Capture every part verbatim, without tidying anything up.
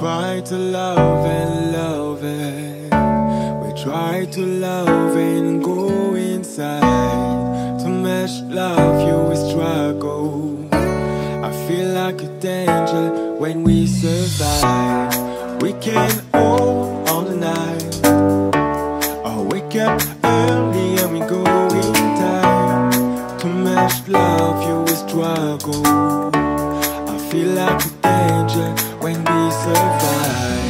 try to love and love it. We try to love and go inside. To match love, you will struggle. I feel like a danger when we survive. We can hold all the night, or wake up early and we go in time. To match love, you will struggle. I feel like a danger when we survive.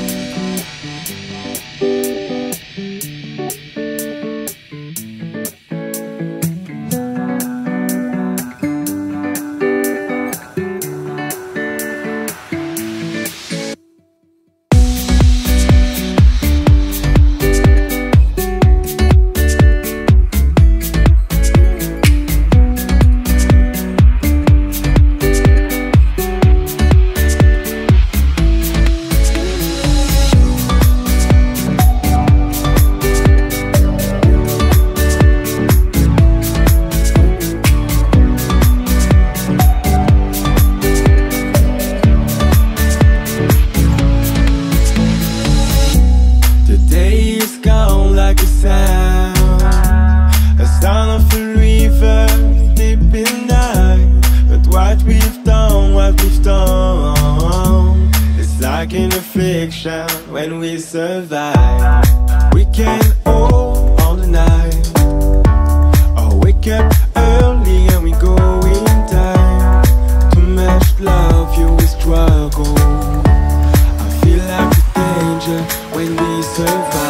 When we survive, we can hold all the night, or wake up early and we go in time. To match love, you will struggle. I feel like a danger when we survive.